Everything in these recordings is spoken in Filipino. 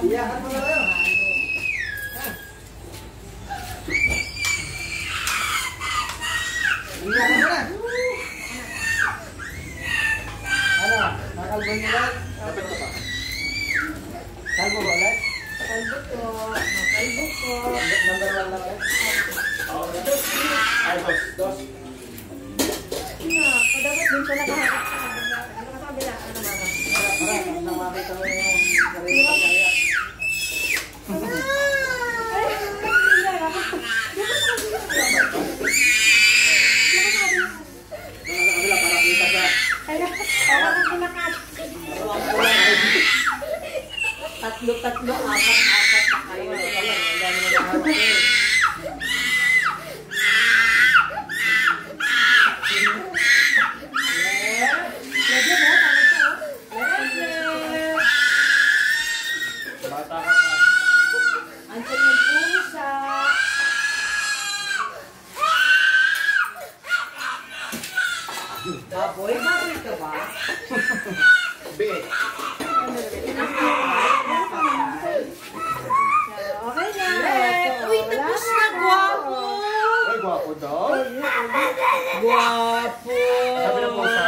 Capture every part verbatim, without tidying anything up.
Iyakan mo na kayo. Iyakan mo na. Ano? Nakalbo niyo lang? Dapat ka pa. Kalbo ba ulit? Kalbo ko. Kalbo ko. Number one lang ulit? Ay, dos. Dos. Nga, padapat din siya nakaharap sa kabila. Ano ka sa kabila? Ano ba? Para, nang makita mo yung sarili ko kaya. Ay, hindi na ako. Di ba sa kabila? Di ba sa kabila? Wala, para kita siya. Ay, ako ang pinakat. Tatlo, tatlo, apat, apat na kayo. Ang dami na nakaharap eh. Lagyan mo, tama ito. Lagyan. Bata ka pa. Andiyan yung pusa. Baboy? Baboy ka ba? B. Okay na. Uy, tapos na. Guwapo. Ay, gwapo daw. Guwapo. Sabi ng pusa.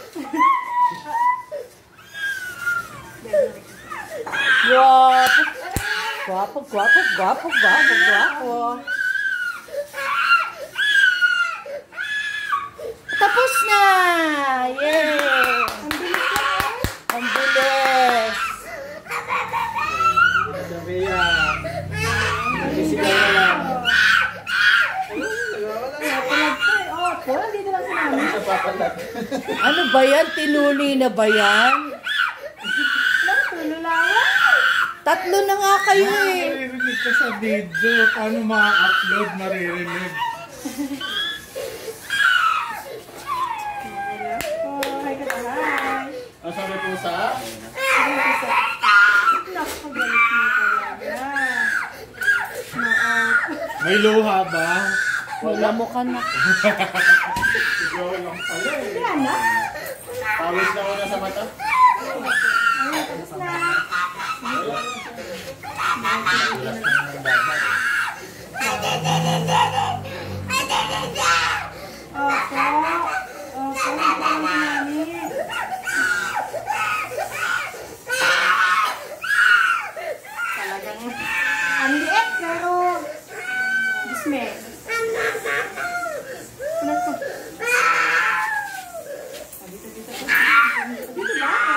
Guwapo. Guwapo, guwapo, guwapo, guwapo, guwapo. Tapos na! Yay! Ang bilis! Sabi yan. Nagsisigaw na lang. Oh, pula, dito lang sa namin. Sa papalat. Ano ba yan? Tinuli na ba yan? Tululawan? Tatlo na nga kayo eh. Maririnig ka sa video. Paano ma-upload, maririnig? Oh, hi ka na, hi. Ang sabi pusa? Nakakagalit mo talaga. Oo. May luha ba? Wala mo ka na. Sigaw lang pala eh. Yan na. Pawis na muna sa mata. Ay, tapos na. Opo. Opo, ito ang namin. Talagang ang liit, pero disme. Ano to? Dito, dito, dito. Dito ba?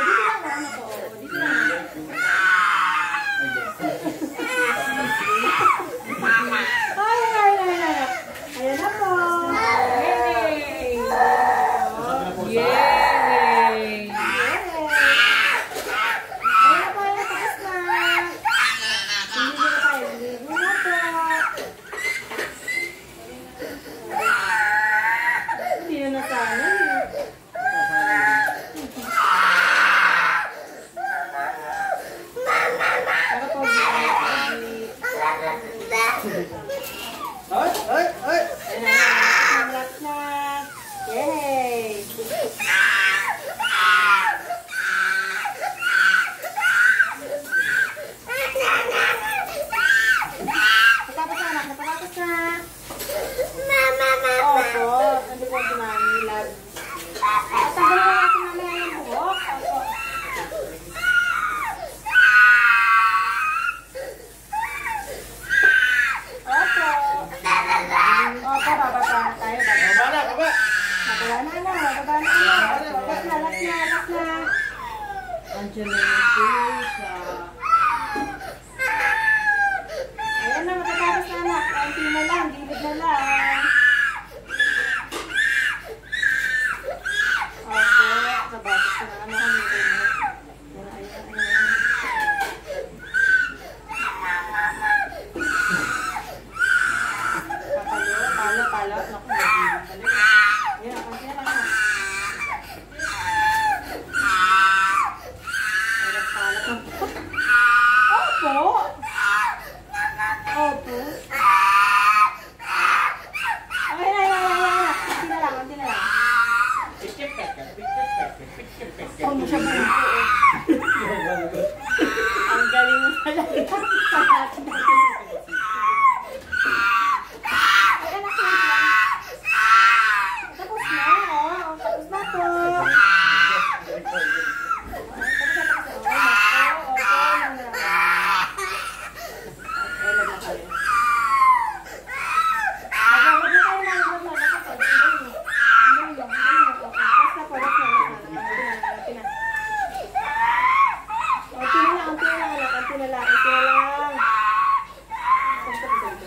lalaki ko lang. Konti na lang.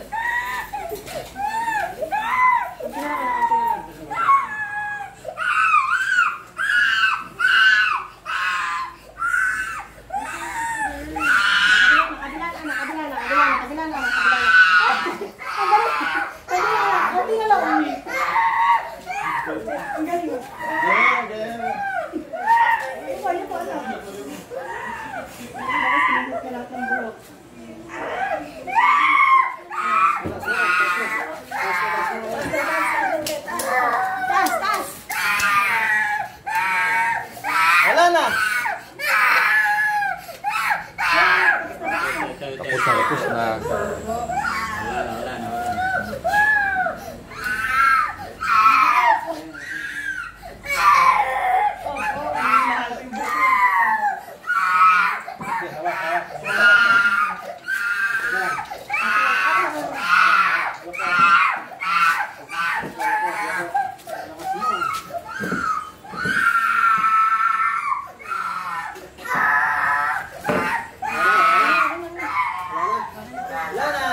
Konti na lang. Wala na. Tapos na, tapos na. Wala na.